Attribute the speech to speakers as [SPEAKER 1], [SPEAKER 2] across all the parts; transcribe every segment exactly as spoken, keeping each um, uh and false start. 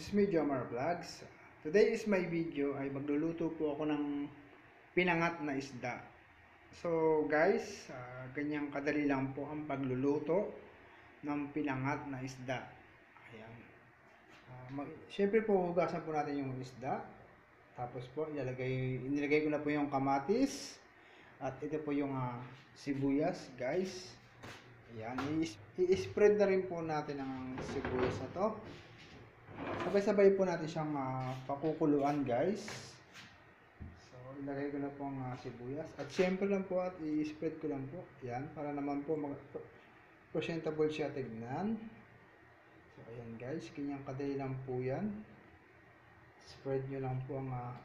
[SPEAKER 1] This is me, Jomar Vlogs. Today is my video ay magluluto po ako ng pinangat na isda. So guys, uh, ganyang kadali lang po ang pagluluto ng pinangat na isda. Ayan. Uh, mag Siyempre po hugasan po natin yung isda. Tapos po ilalagay, inilagay ko na po yung kamatis. At ito po yung uh, sibuyas guys. Ayan. I-spread na rin po natin ang sibuyas na to. Sabay-sabay po natin siyang uh, pakukuluan guys. So ilagay ko na po ang uh, sibuyas. At syempre lang po at i-spread ko lang po. Yan, para naman po presentable siya tignan. So ayan guys, kanyang kadali lang po yan. Spread nyo lang po ang uh,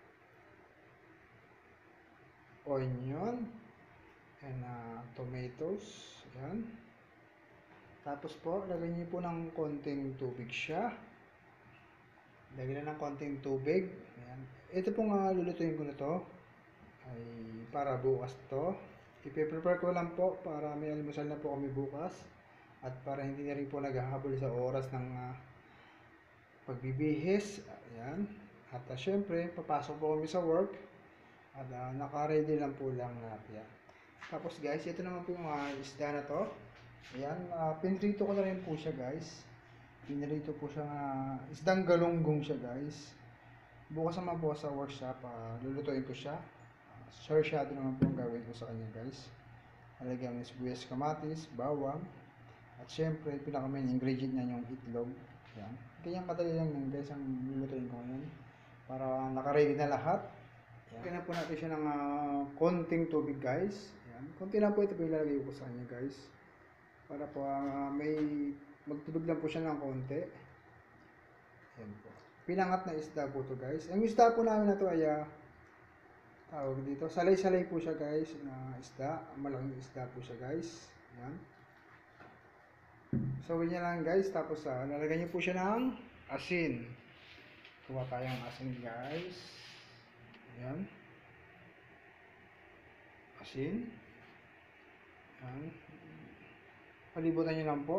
[SPEAKER 1] onion and uh, tomatoes. Ayan. Tapos po, lagyan nyo po ng konting tubig siya. Lagyan na ng konting tubig. Ayan. Ito pong uh, lulutuin ko na to ay para bukas to. Ipe-prepare ko lang po para may almusal na po kami bukas. At para hindi na rin po naghahabol sa oras ng uh, pagbibihis. Ayan. At uh, syempre, papasok po kami sa work. At uh, naka-ready lang po lang natin. Yan. Tapos guys, ito naman po yung uh, isda na to. Ayan, uh, pinrito ko na rin po siya guys. Pinrito po siya, uh, isdang galunggong siya guys. Bukas naman po sa workshop, uh, lulutuin ko siya. Uh, Sarsyado naman po ang gawin ko sa kanya guys. Halagyan ng sibuyas, kamatis, bawang. At syempre, pinaka main ingredient niya yung itlog. Ayan. Kanyang kadali lang yun guys ang lulutuin ko ngayon. Para naka-ready na lahat. Kaya na po natin siya ng uh, konting tubig guys. Ayan. Konti lang po ito po ilalagay ko sa kanya guys. Para po uh, may magtubig lang po siya ng konti. Ayan po. Pinangat na isda po to guys. Ang isda po namin na to ay uh, tawag dito. Salay-salay po siya guys. Na isda. Malaking isda po siya guys. Ayan. So ganyan lang guys. Tapos uh, lalagyan niyo po siya ng asin. Kuha tayong asin guys. Ayan. Asin. Ayan. Palibutan nyo lang po.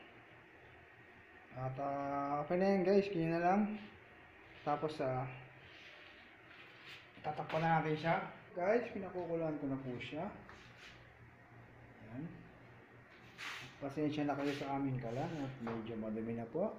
[SPEAKER 1] At uh, okay na yan guys. Kanya na lang. Tapos uh, tatakpan na natin siya. Guys, pinakukuluan ko na po siya. Ayan. Pasensya na kayo sa amin kalan. At medyo madumi na po.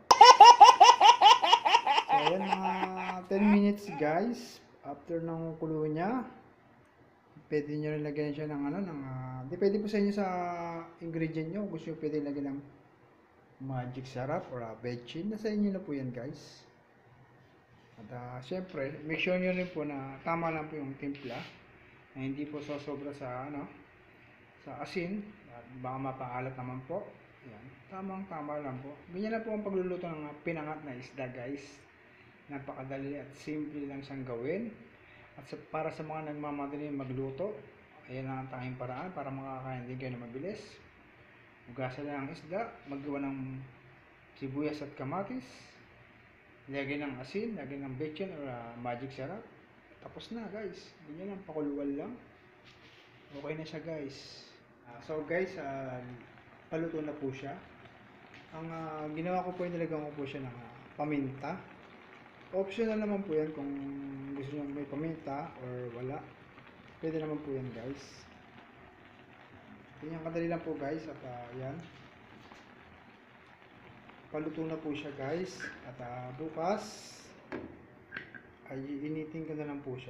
[SPEAKER 1] So ayan, mga ten minutes guys. After ng kulo niya, pwede nyo rin lagyan siya ng ano, ng, uh, depende po sa inyo sa ingredient nyo. Gusto nyo pwede lagyan ng magic syrup or uh, bechin. Nasa inyo na po yan guys. At uh, syempre, make sure nyo rin po na tama lang po yung timpla. Na hindi po sosobra sa ano, sa asin. At baka mapaalat naman po. Yan. Tamang tama lang po. Ganyan na po ang pagluluto ng uh, pinangat na isda guys. Napakadali at simple lang siyang gawin. At sa, para sa mga nagmamadali magluto, ayan ang tanging paraan para makakain din kayo na mabilis. Hugasan lang ang isda, maggawa ng sibuyas at kamatis, lagyan ng asin, lagyan ng bechin or uh, magic syrup. Tapos na guys, ganyan lang, pakuluan lang. Okay na siya guys. Uh, so guys, uh, paluto na po siya. Ang uh, ginawa ko po, nilagyan ko po siya ng uh, paminta. Optional naman po yan kung gusto nyo may paminta or wala. Pwede naman po yan guys. Ganyan kadali lang po guys. At uh, yan. Paluto na po siya guys. At uh, bukas ay initin ko na lang po siya.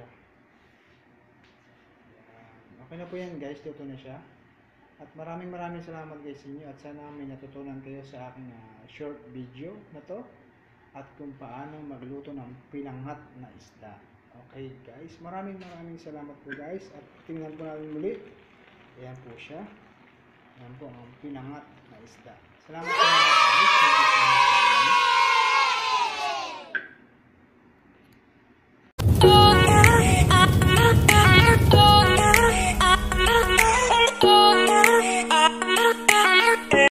[SPEAKER 1] Yan. Okay na po yan guys. Luto na siya. At maraming maraming salamat guys sa inyo. At sana may natutunan kayo sa aking uh, short video na to. At kung paano magluto ng pinangat na isda. Okay guys, maraming maraming salamat po guys. At tingnan po natin muli. Ayan po siya. Ayan po ang pinangat na isda. Salamat po guys.